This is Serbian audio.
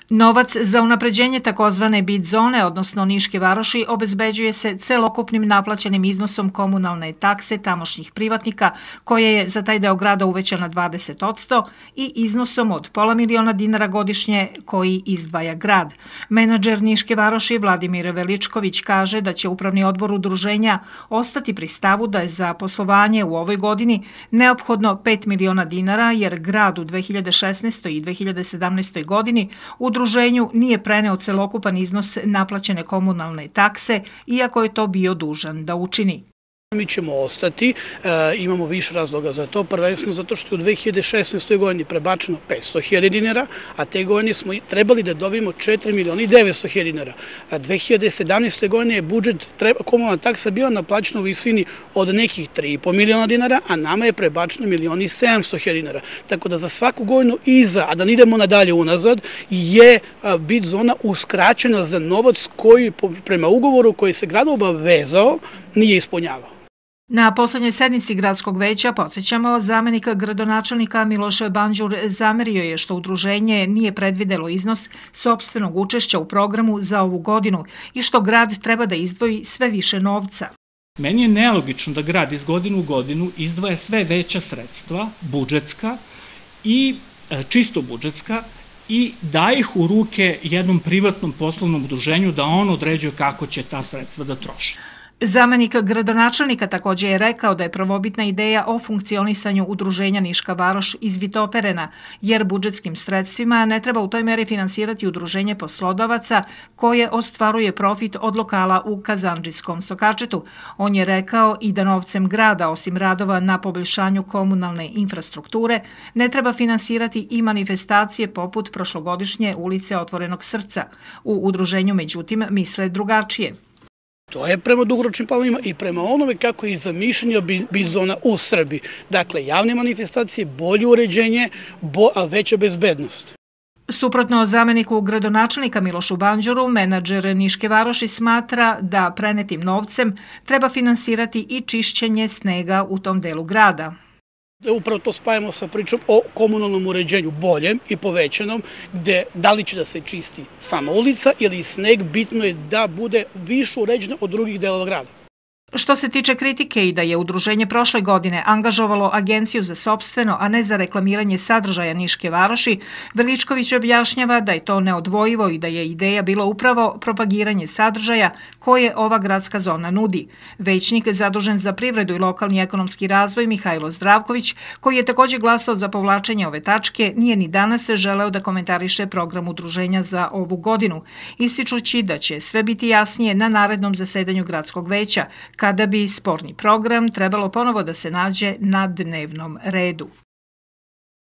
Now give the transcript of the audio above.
Novac za unapređenje takozvane bit zone, odnosno Niške varoši, obezbeđuje se celokupnim naplaćenim iznosom komunalne takse tamošnjih privatnika, koja je za taj deo grada uvećana 20% i iznosom od $500.000 godišnje koji izdvaja grad. Menadžer Niške varoši Vladimir Veličković kaže da će Upravni odbor udruženja ostati pri stavu da je za poslovanje u ovoj godini neophodno $5 miliona jer grad u 2016. i 2017. godini udruženju nije preneo celokupan iznos naplaćene komunalne takse, iako je to bio dužan da učini. Mi ćemo ostati, imamo više razloga za to, prvenstveno zato što je u 2016. godini prebačeno $500.000, a te godine smo trebali da dobijemo $4.900.000. 2017. godine je budžet, komunalna taksa bila naplaćena u visini od nekih $3,5 miliona, a nama je prebačeno $1.700.000. Tako da za svaku godinu iza, a da ne idemo nadalje unazad, je bit zona uskraćena za novac koji prema ugovoru koji se grad obavezao nije ispunjavao. Na poslednjoj sednici gradskog veća, podsjećamo, zamenik gradonačelnika Miloš Banđur zamerio je što udruženje nije predvidelo iznos sopstvenog učešća u programu za ovu godinu i što grad treba da izdvoji sve više novca. Meni je nelogično da grad iz godine u godinu izdvaja sve veća sredstva, budžetska i čisto budžetska, i daje ih u ruke jednom privatnom poslovnom udruženju da on određuje kako će ta sredstva da troši. Zamenik gradonačelnika takođe je rekao da je prvobitna ideja o funkcionisanju udruženja Niška varoš izvitoperena, jer budžetskim sredstvima ne treba u toj meri finansirati udruženje poslodavaca koje ostvaruje profit od lokala u Kazandžijskom Sokačetu. On je rekao i da novcem grada, osim radova na poboljšanju komunalne infrastrukture, ne treba finansirati i manifestacije poput prošlogodišnje ulice Otvorenog srca. U udruženju, međutim, misle drugačije. To je prema dugoročnim planovima i prema onome kako je zamišljena bit zona u Srbiji. Dakle, javne manifestacije, bolje uređenje, veća bezbednost. Suprotno zameniku gradonačelnika Milošu Banđuru, menadžer Niške varoši smatra da prenetim novcem treba finansirati i čišćenje snega u tom delu grada. Upravo to spajamo sa pričom o komunalnom uređenju boljem i povećanom, gde da li će da se čisti sama ulica ili sneg, bitno je da bude više uređeno od drugih delova grada. Što se tiče kritike i da je udruženje prošle godine angažovalo agenciju za sopstveno, a ne za reklamiranje sadržaja Niške varoši, Veličković objašnjava da je to neodvojivo i da je ideja bila upravo propagiranje sadržaja koje ova gradska zona nudi. Većnik zadužen za privredu i lokalni ekonomski razvoj Mihajlo Zdravković, koji je takođe glasao za povlačenje ove tačke, nije ni danas želeo da komentariše program udruženja za ovu godinu, ističući da će sve biti jasnije na narednom zasedanju gradskog veća, kada bi sporni program trebalo ponovo da se nađe na dnevnom redu.